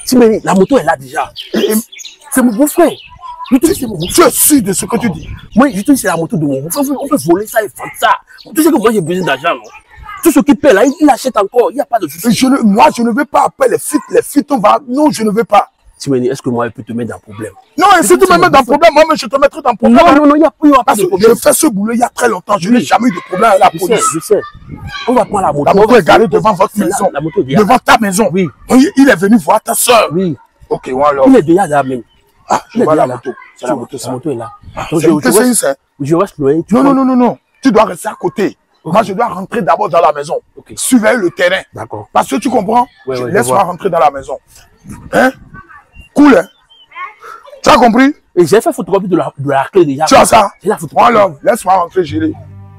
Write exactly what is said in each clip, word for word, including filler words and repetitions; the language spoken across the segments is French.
Timeni, la moto est là déjà. C'est mon beau-frère. Je te dis, c'est mon beau-frère. Tu es sûr de ce que tu dis? Moi, je te dis, c'est la moto de mon beau-frère. On peut voler ça et vendre ça. Tu sais que moi, j'ai besoin d'argent, non? Tout ce qui paie là, il achète encore. Il n'y a pas de souci. Je ne, moi, je ne veux pas appeler les fuites. Les fuites, on va. Non, je ne veux pas. Timeni, est-ce que moi, je peux te mettre dans un problème? Non, et si tu me mets dans un problème, moi, je te mettrai dans un problème. Non, non, non, il n'y a, a pas de problème. Je fais ce boulot il y a très longtemps. Je n'ai jamais eu de problème avec la je police. Sais, je sais. On va prendre la moto. La moto est garée devant votre maison. La, la moto est déjà devant ta maison. Oui. Il est venu voir ta soeur. Oui. Ok, on alors. Il est déjà là même. Ah, je vois la moto. C'est la moto, la moto est là. Donc, je, je, reste, je reste loin. Non, non, non, non, non. Tu dois rester à côté. Okay. Moi, je dois rentrer d'abord dans la maison. Okay. Surveiller le terrain. D'accord. Parce que tu comprends? Ouais, ouais, laisse-moi rentrer dans la maison. Hein? Cool, hein? Tu as compris? Et j'ai fait photocopie de la, de la clé déjà. Tu as ça? J'ai la photocopie. Alors, laisse-moi rentrer, Gilles.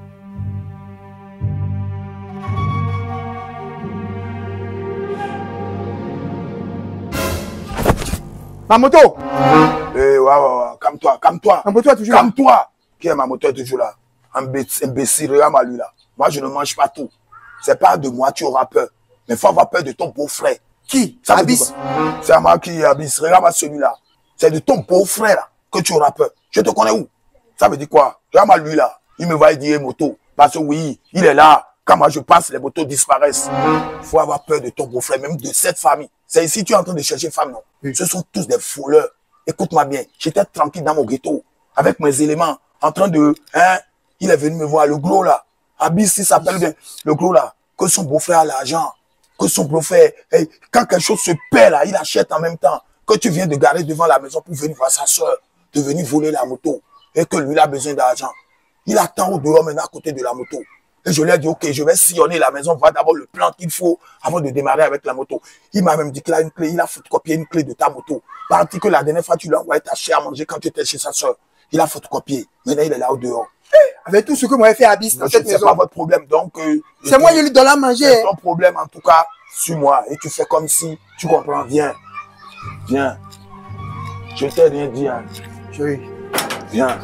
Ma moto! Eh, ouais, ouais, ouais, calme-toi, calme-toi. Ma moto est toujours là. Calme-toi. Qui est ma moto est toujours là? Imbécile, regarde-moi lui là. Moi, je ne mange pas tout. C'est pas de moi, tu auras peur. Mais il faut avoir peur de ton beau-frère. Qui? Abyss. C'est à moi qui est Abyss. Regarde-moi celui-là. C'est de ton beau-frère là que tu auras peur. Je te connais où? Ça veut dire quoi? Regarde-moi lui là. Il me va dire moto. Parce que oui, il est là. Quand moi je passe, les motos disparaissent. Il faut avoir peur de ton beau-frère, même de cette famille. C'est ici tu es en train de chercher femme, non? Oui. Ce sont tous des voleurs. Écoute-moi bien. J'étais tranquille dans mon ghetto, avec mes éléments, en train de... Hein? Il est venu me voir, le gros là. Abyss, il s'appelle bien. Le gros là. Que son beau-frère a l'argent. Que son beau-frère... Hey, quand quelque chose se perd là, il achète en même temps. Que tu viens de garer devant la maison pour venir voir sa soeur, de venir voler la moto. Et que lui, il a besoin d'argent. Il attend au dehors maintenant à côté de la moto. Et je lui ai dit, ok, je vais sillonner la maison, voir d'abord le plan qu'il faut avant de démarrer avec la moto. Il m'a même dit qu'il a une clé, il a photocopié une clé de ta moto. Parti que la dernière fois, tu lui as envoyé ta chair à manger quand tu étais chez sa soeur. Il a photocopié. Maintenant, il est là au dehors. Avec tout ce que moi j'ai fait à Abyss dans cette maison. C'est pas votre problème, donc... Euh, c'est moi qui lui donne à manger. C'est ton problème, en tout cas, suis-moi. Et tu fais comme si, tu comprends, viens. Viens. Je t'ai rien dit, hein. Oui. Viens.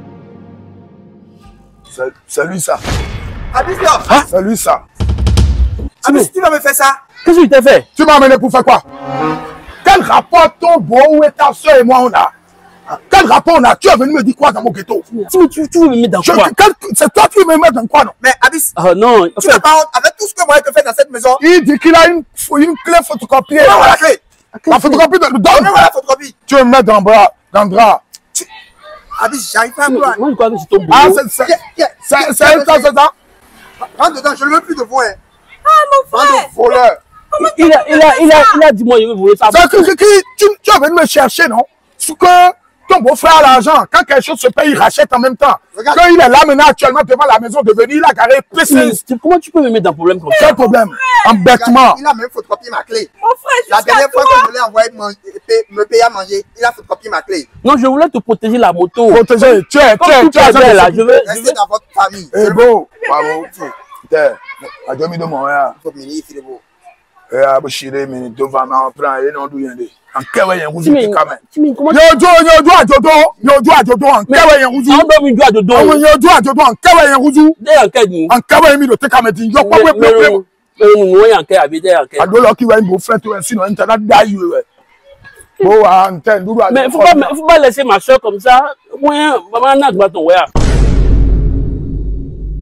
C'est lui, ça. Abyss, là. Hein? C'est lui, ça. Abyss, tu vas me faire ça? Qu'est-ce que tu t'es fait? Tu m'as amené pour faire quoi? Quel rapport ton beau et ta soeur et moi on a? Quel rapport on a? Tu es venu me dire quoi dans mon ghetto? Tu, tu, tu veux me mettre dans je, quoi? C'est toi qui veux me mettre dans quoi, non? Mais Abyss, oh, non, tu n'as pas honte avec tout ce que moi j'ai fait dans cette maison? Il dit qu'il a une, une clé photocopiée. Non, voilà la clé. La photocopie de... Donne-moi la photocopie. Tu veux me mettre dans le bras, dans le drap. Abyss, j'arrive pas à voir. Moi, je crois que c'est ton boulot. Ah, c'est ça. C'est ça, c'est ça. Rentre dedans, je ne veux plus de vous, hein. Ah, mon frère! Voleur. Il a, il a, il a, il a dit, moi, je veux voler ça. C'est que, tu, tu es venu me chercher, non? Ce que ton beau-frère a l'argent. Quand quelque chose se paye, il rachète en même temps. Regarde. Quand il est là maintenant, actuellement, devant la maison de venir, il a garé P C. Comment tu peux me mettre dans un problème comme ça? Quel problème? Embêtement. Il a même photocopié ma clé. Mon frère, la dernière fois que je l'ai envoyé me payer à manger, il a photocopié ma clé. Non, je voulais te protéger la moto. Protéger, tu es, tu es, tu es là. Je veux. Restez dans votre famille. Eh beau. Bravo. T'es, à deux minutes de mon frère. Il faut venir, il est beau. Eh, à Bouchiré, mais devant ma prend, et non, d'où y est. En kewe yen rouge te quand même. Comment Yo jo yo jo ajodo, yo jo ajodo en kewe yen rouge. On doit me dire ajodo. On yo jo ajodo en kewe yen rouge. Dé en kewe. En kewe mi do te quand même dit yo pa we pe pe. Mais moi en kewe abi dé en kewe. Ado lo ki we bo frère to sinon internet da you we. Bo wa antenne du. Mais faut pas faut pas laisser ma soeur comme ça. Moi maman n'a pas ton ouais.